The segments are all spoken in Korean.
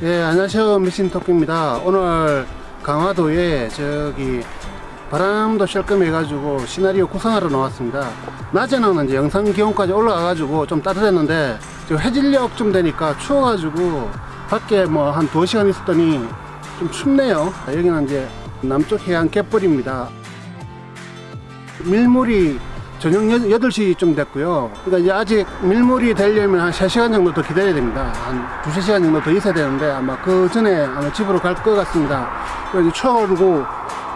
예, 안녕하세요. 미신토끼입니다. 오늘 강화도에 바람도 쐴끔 해가지고 시나리오 구상하러 나왔습니다. 낮에는 이제 영상 기온까지 올라가가지고 좀 따뜻했는데 지금 해질녘쯤 되니까 추워가지고 밖에 뭐 한 2시간 있었더니 좀 춥네요. 여기는 이제 남쪽 해안 갯벌입니다. 밀물이 저녁 8시쯤 됐고요. 그러니까 이제 아직 밀물이 되려면 한 3시간 정도 더 기다려야 됩니다. 한 2~3시간 정도 더 있어야 되는데 아마 그 전에 아마 집으로 갈 것 같습니다. 그래서 이제 추워가지고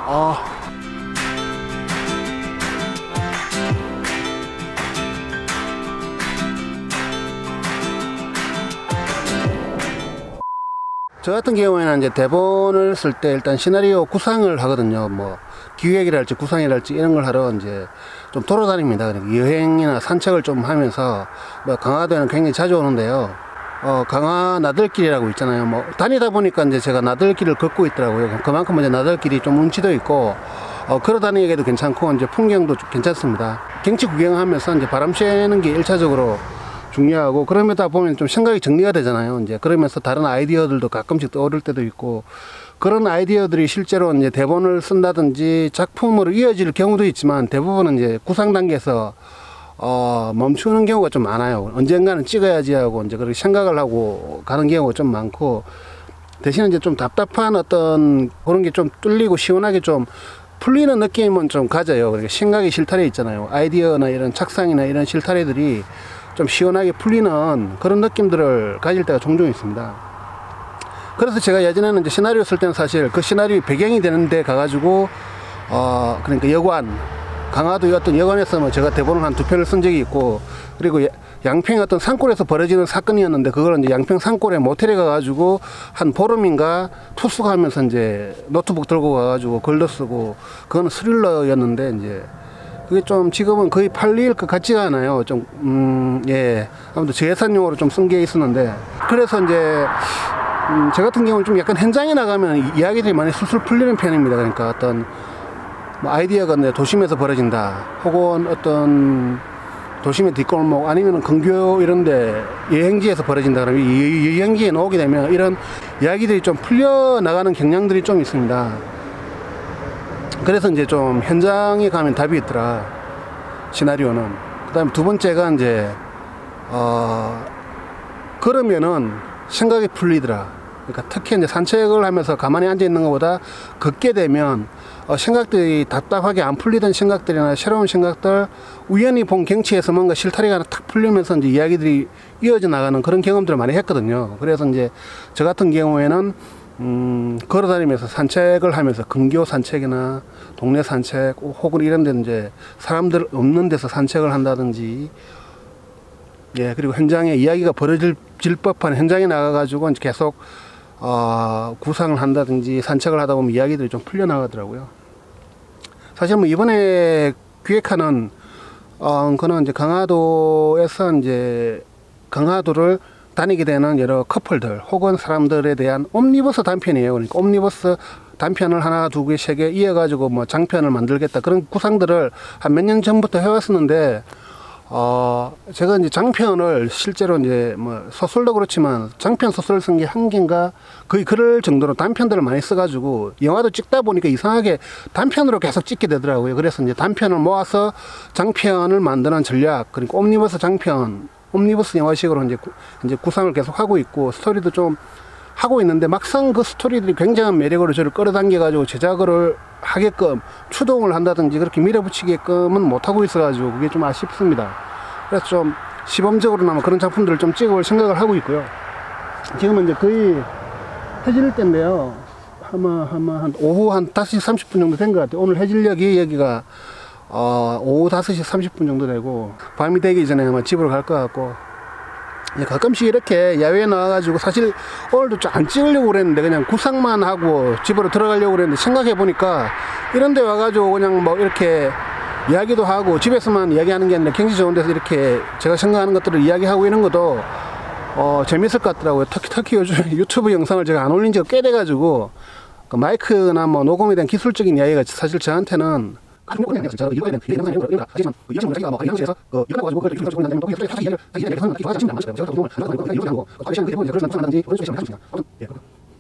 저 같은 경우에는 이제 대본을 쓸 때 일단 시나리오 구상을 하거든요. 뭐 기획이랄지 구상이랄지 이런 걸 하러 이제 좀 돌아다닙니다. 여행이나 산책을 좀 하면서 뭐 강화도에는 굉장히 자주 오는데요. 강화 나들길이라고 있잖아요. 뭐 다니다 보니까 이제 제가 나들길을 걷고 있더라고요. 그만큼 이제 나들길이 좀 운치도 있고 걸어 다니기에도 괜찮고 이제 풍경도 좀 괜찮습니다. 경치 구경하면서 이제 바람 쐬는 게 1차적으로 중요하고, 그러다 보면 좀 생각이 정리가 되잖아요. 이제 그러면서 다른 아이디어들도 가끔씩 떠오를 때도 있고, 그런 아이디어들이 실제로 이제 대본을 쓴다든지 작품으로 이어질 경우도 있지만 대부분은 이제 구상 단계에서 멈추는 경우가 좀 많아요. 언젠가는 찍어야지 하고 이제 그렇게 생각을 하고 가는 경우가 좀 많고, 대신에 이제 좀 답답한 어떤 그런 게 좀 뚫리고 시원하게 좀 풀리는 느낌은 좀 가져요. 그러니까 생각이 실타래 있잖아요. 아이디어나 이런 착상이나 이런 실타래들이 좀 시원하게 풀리는 그런 느낌들을 가질 때가 종종 있습니다. 그래서 제가 예전에는 이제 시나리오 쓸 때는 사실 그 시나리오 배경이 되는데 가가지고 그러니까 여관, 강화도의 어떤 여관에서 뭐 제가 대본을 한 2편을 쓴 적이 있고, 그리고 양평 어떤 산골에서 벌어지는 사건이었는데 그걸 이제 양평 산골에 모텔에 가가지고 한 보름인가 투숙하면서 이제 노트북 들고 가가지고 글도 쓰고, 그거는 스릴러였는데 이제 그게 좀 지금은 거의 팔릴 것 같지가 않아요. 예. 아무튼 재산용으로 좀 쓴 게 있었는데, 그래서 이제 저 같은 경우는 좀 약간 현장에 나가면 이야기들이 많이 술술 풀리는 편입니다. 그러니까 어떤 뭐 아이디어가 도심에서 벌어진다, 혹은 어떤 도심의 뒷골목, 아니면 근교 이런데 여행지에서 벌어진다 그러면 여행지에 나오게 되면 이런 이야기들이 좀 풀려 나가는 경향들이 좀 있습니다. 그래서 이제 좀 현장에 가면 답이 있더라, 시나리오는. 그 다음에 두 번째가 이제 그러면은 생각이 풀리더라. 그러니까 특히 이제 산책을 하면서 가만히 앉아 있는 것보다 걷게 되면 생각들이 답답하게 안 풀리던 생각들이나 새로운 생각들, 우연히 본 경치에서 뭔가 실타리가 탁 풀리면서 이제 이야기들이 이어져 나가는 그런 경험들을 많이 했거든요. 그래서 이제 저 같은 경우에는 걸어다니면서 산책을 하면서 근교 산책이나 동네 산책, 혹은 이런 데 이제 사람들 없는 데서 산책을 한다든지, 예, 그리고 현장에 이야기가 벌어질 법한 현장에 나가가지고 이제 계속 구상을 한다든지 산책을 하다 보면 이야기들이 좀 풀려나가더라고요. 사실 뭐 이번에 기획하는 그는 이제 강화도에서 이제 강화도를 다니게 되는 여러 커플들 혹은 사람들에 대한 옴니버스 단편이에요. 그러니까 옴니버스 단편을 하나, 2개, 3개 이어가지고 뭐 장편을 만들겠다, 그런 구상들을 한 몇 년 전부터 해왔었는데, 제가 이제 장편을 실제로 이제 뭐 소설도 그렇지만 장편 소설을 쓴 게 1개인가 거의 그럴 정도로 단편들을 많이 써가지고 영화도 찍다 보니까 이상하게 단편으로 계속 찍게 되더라고요. 그래서 이제 단편을 모아서 장편을 만드는 전략, 그러니까 옴니버스 장편, 옴니버스 영화식으로 이제 구상을 계속 하고 있고, 스토리도 좀 하고 있는데, 막상 그 스토리들이 굉장한 매력으로 저를 끌어당겨 가지고 제작을 하게끔 추동을 한다든지 그렇게 밀어붙이게끔은 못하고 있어가지고 그게 좀 아쉽습니다. 그래서 좀 시범적으로나마 그런 작품들을 좀 찍어볼 생각을 하고 있고요. 지금은 이제 거의 해질 때인데요. 아마 한 오후 한 5시 30분 정도 된 것 같아요. 오늘 해질녘이 여기가 오후 5시 30분 정도 되고, 밤이 되기 전에 아마 집으로 갈 것 같고, 가끔씩 이렇게 야외에 나와가지고, 사실 오늘도 좀 안 찍으려고 그랬는데 그냥 구상만 하고 집으로 들어가려고 그랬는데, 생각해 보니까 이런 데 와가지고 그냥 뭐 이렇게 이야기도 하고, 집에서만 이야기하는 게 아니라 경치 좋은 데서 이렇게 제가 생각하는 것들을 이야기하고 이런 것도 재밌을 것 같더라고요. 특히 요즘 유튜브 영상을 제가 안 올린 지가 꽤 돼가지고, 그 마이크나 뭐 녹음에 대한 기술적인 이야기가 사실 저한테는 아주 그냥 진짜 이거에 대한 이해가 되는 거니까 하지만 그 여성 자기가 뭐 관련해서 그 이거 가지고 그걸 이렇게 하는 또 사실 이해를 하는 게 좋아지지 않는 제가 보면 이렇게 하고 관련 그 대부분 그런 상황인지 그런 식으로 하십니다. 예.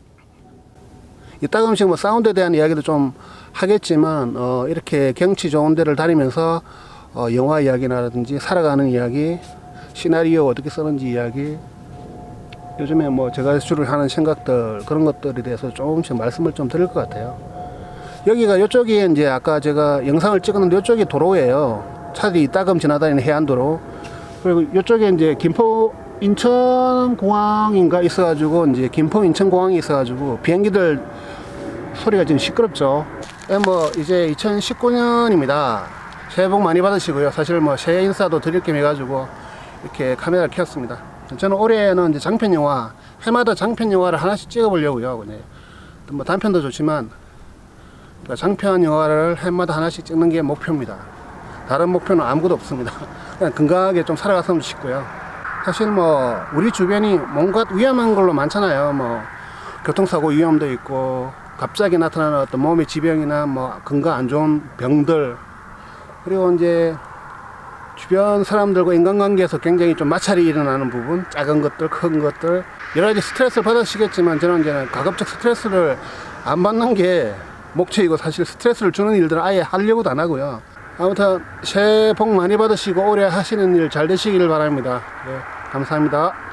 이따금씩 뭐 사운드에 대한 이야기도 좀 하겠지만 이렇게 경치 좋은 데를 다니면서 영화 이야기라든지 살아가는 이야기, 시나리오 어떻게 쓰는지 이야기, 요즘에 뭐 제가 주로 하는 생각들 그런 것들에 대해서 조금씩 말씀을 좀 드릴 것 같아요. 여기가 이쪽이 이제 아까 제가 영상을 찍었는데 이쪽이 도로예요. 차들이 이따금 지나다니는 해안도로. 그리고 이쪽에 이제 김포 인천공항인가 있어가지고 이제 김포 인천공항이 있어가지고 비행기들 소리가 지금 시끄럽죠. 뭐 이제 2019년입니다. 새해 복 많이 받으시고요. 사실 뭐 새해 인사도 드릴 겸 해가지고 이렇게 카메라를 켰습니다. 저는 올해는 이제 장편 영화, 해마다 장편 영화를 하나씩 찍어보려고요. 뭐 단편도 좋지만 장편 영화를 해마다 하나씩 찍는 게 목표입니다. 다른 목표는 아무것도 없습니다. 그냥 건강하게 좀 살아갔으면 싶고요. 사실 뭐 우리 주변이 뭔가 위험한 걸로 많잖아요. 뭐 교통사고 위험도 있고 갑자기 나타나는 어떤 몸의 지병이나 뭐 건강 안 좋은 병들, 그리고 이제 주변 사람들과 인간관계에서 굉장히 좀 마찰이 일어나는 부분, 작은 것들, 큰 것들, 여러 가지 스트레스를 받으시겠지만 저는 이제 가급적 스트레스를 안 받는 게 목표이고 사실 스트레스를 주는 일들은 아예 하려고도 안 하고요. 아무튼 새해 복 많이 받으시고 올해 하시는 일 잘 되시길 바랍니다. 네, 감사합니다.